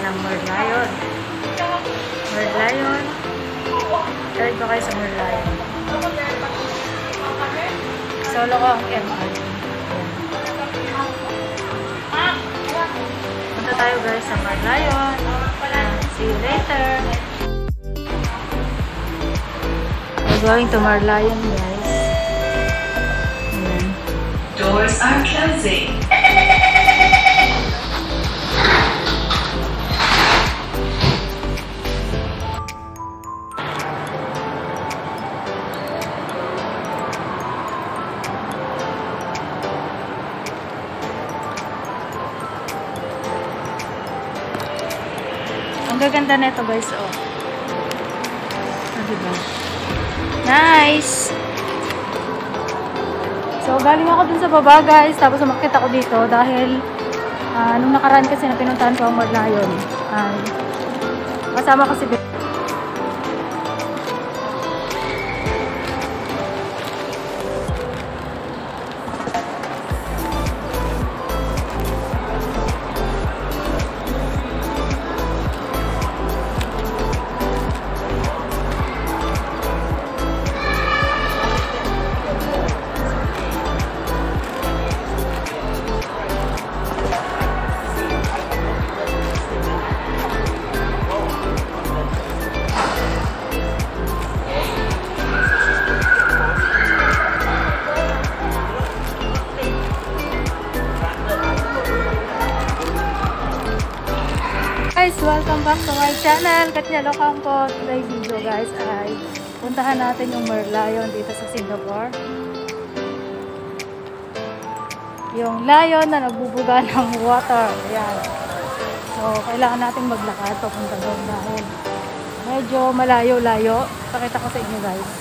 ng Merlion. Merlion. Try ko kayo sa Merlion. Solo ko ang MR. Punta tayo guys sa Merlion. See you later. We're going to Merlion guys. Ayan. Doors are closing. Ang gaganda na ito guys, oh. Diba? Nice! So, galing ako dun sa baba guys, tapos umakit ako dito dahil nung nakaraan kasi na pinuntahan ko ang Merlion. Kasama ko si guys, welcome back to my channel. Katya Lokampo. Today's video guys ay puntahan natin yung Merlion dito sa Singapore. Yung lion na nagbubuga ng water. Ayan. So, kailangan natin maglakad papunta doon dahil medyo malayo-layo. Pakita ko sa inyo guys.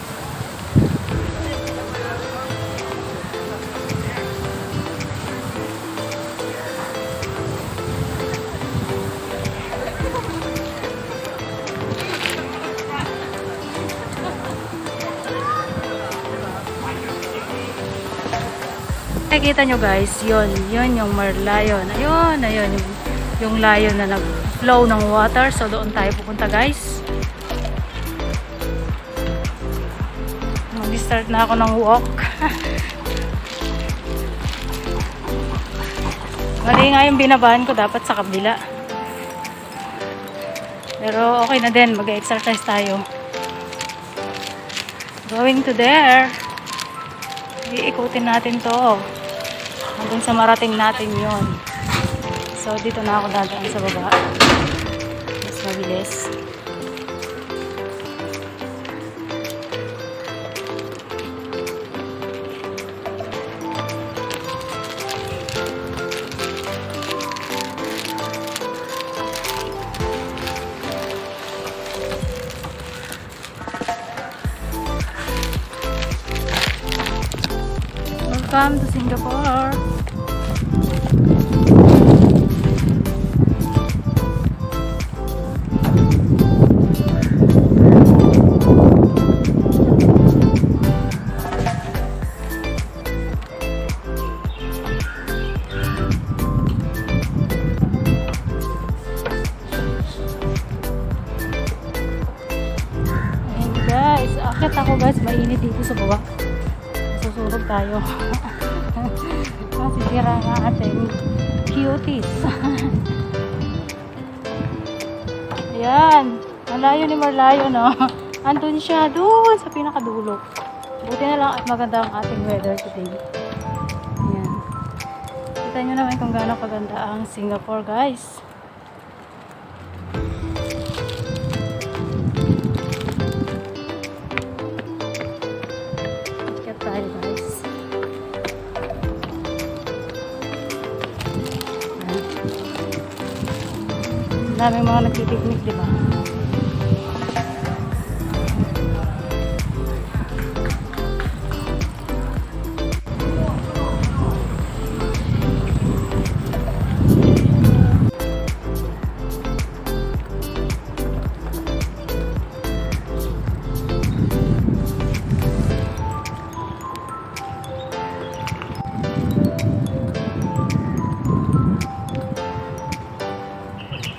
Nakikita nyo guys, yun yung Merlion. Ayun, yung lion na nag-flow ng water. So, doon tayo pupunta guys. Mag-start na ako ng walk. Mali nga yung binabahan ko, dapat sa kabila. Pero okay na din, mag-exercise tayo. Going to there. Iikutin natin to. Hanggang sa marating natin yon. So, dito na ako dadaan sa baba. Mas mabilis. Welcome to Singapore. Ayan guys, akit ako guys, mainit dito sa baba. Susurog tayo. Masisira nga ating cuties. Ayan. Malayo ni Merlion, no? Andun siya, doon sa pinakadulo. Buti na lang at maganda ang ating weather today. Ayan. Kita nyo naman kung gaano kaganda ang Singapore, guys. Ikat tayo, guys. Daming mga nagpipiknik, di ba?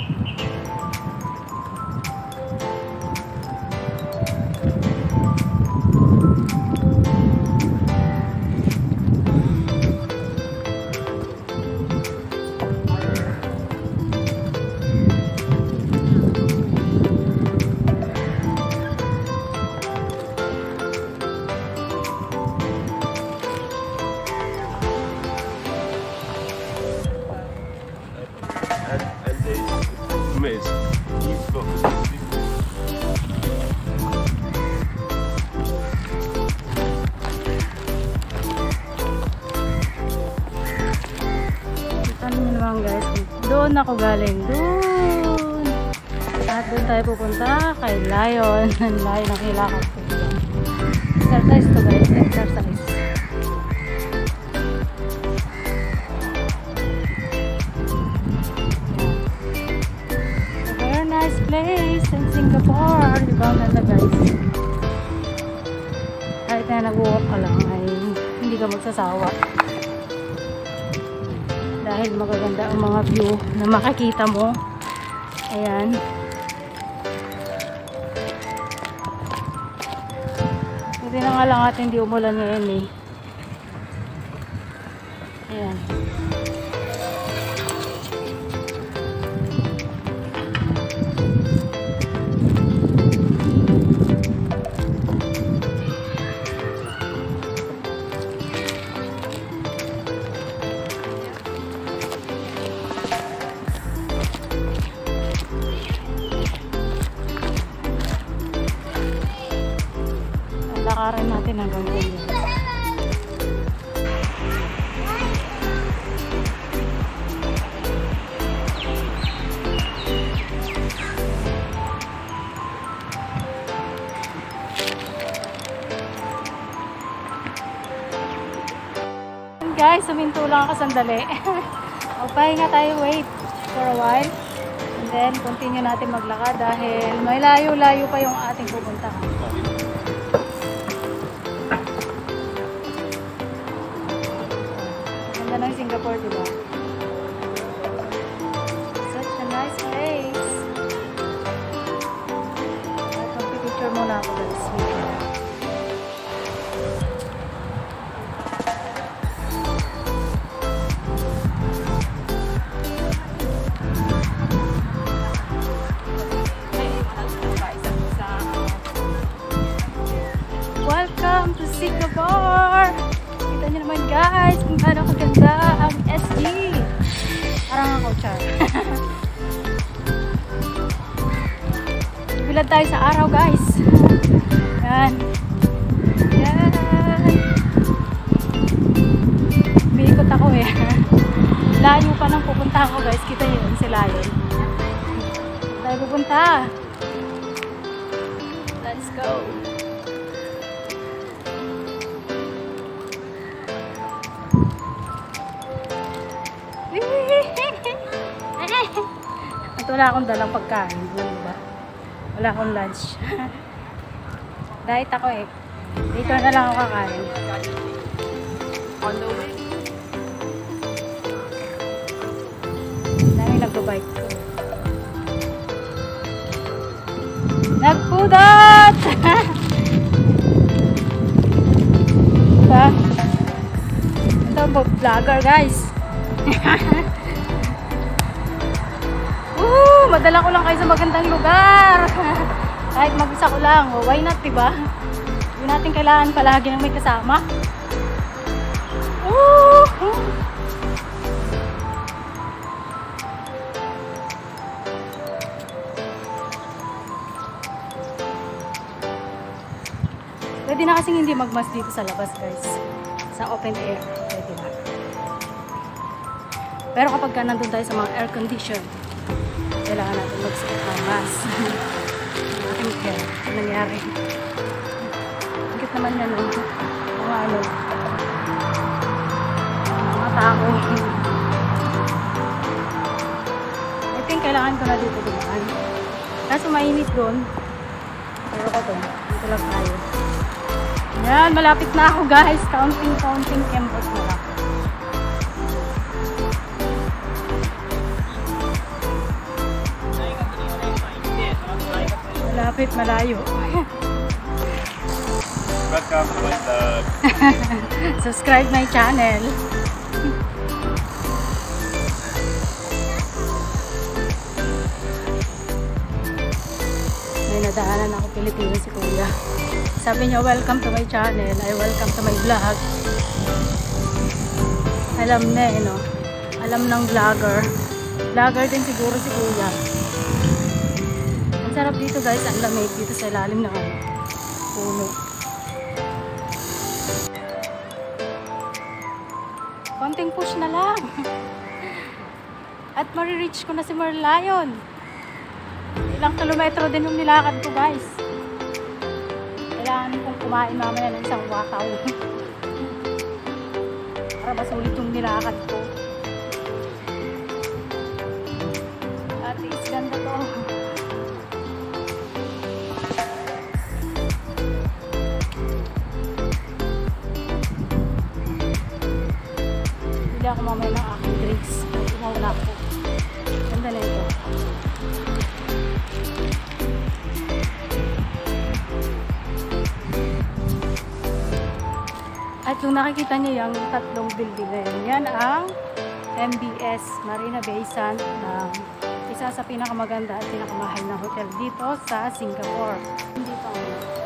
Guys, doon ako galing, doon at doon tayo pupunta kay Lion. Lion ang hilakad ko. Exercise to guys, exercise. A very nice place in Singapore. Diba ang ganda guys, kahit na nag-walk ka lang ay hindi ka magsasawa dahil magaganda ang mga view na makikita mo. Ayan. Buti na nga lang at hindi umulan ngayon eh. Ayan. Lakaran natin hanggang ngayon. Guys, suminto lang ako sandali. Magpahinga tayo, wait for a while. And then, continue natin maglakad dahil may layo-layo pa yung ating pupuntahan. Ganda ng Singapore, diba? Such a nice place. At magpipicture muna ako guys. Welcome to Singapore! Kita nyo naman guys kung paano kaganda ang SG. Parang ako, char. Bilad tayo sa araw guys. Yan. Yan. Biikot ako eh. Layo pa nang pupunta ako guys. Kita nyo yun si Lion. Tayo pupunta. Let's go. At wala akong dalang pagkain, diba? Wala akong lunch. Diet ako eh. Dito na lang ako kakain. On the way. Dami nagbabike ko. Nagpudot! Diba? Ito ang vlogger guys. Madala ko lang kayo sa magandang lugar. Kahit mag-isa ko lang, why not, diba? Hindi natin kailangan palagi ng may kasama. Pwede na kasing hindi magmas dito sa labas guys, sa open air, pwede na. Pero kapag ka nandun tayo sa mga air condition, kailangan natin magsikip ng mask. Aking care, ano nangyari. Higit naman yan, mga ano, mga tao. I think kailangan ko na dito dumaan. Kaso mainit doon. Pero ko doon, dito lang tayo. Yan, malapit na ako guys. Counting campus na lang. Malapit, malayo. Welcome to my vlog. Subscribe my channel. May nadaanan ako Pilipino si Kuya. Sabi niya, welcome to my channel. Ay, welcome to my vlog. Alam na eh, no? Alam ng vlogger. Vlogger din siguro si Kuya. Ang sarap dito guys, ang lamig dito sa ilalim ng puno. Konting push na lang. At marireach ko na si Merlion. Ilang kilometro din yung nilakad ko guys. Kailangan kong kumain mamaya ng isang wakaw. Para masulit yung nilakad ko. At least ganda to. Hindi ako mamaya ng aking drinks. Umawala ko. Ganda na ito. At yung nakikita niyo yung tatlong building na yun, yan ang MBS, Marina Bay Sands, na isa sa pinakamaganda at pinakamahal na hotel dito sa Singapore. Dito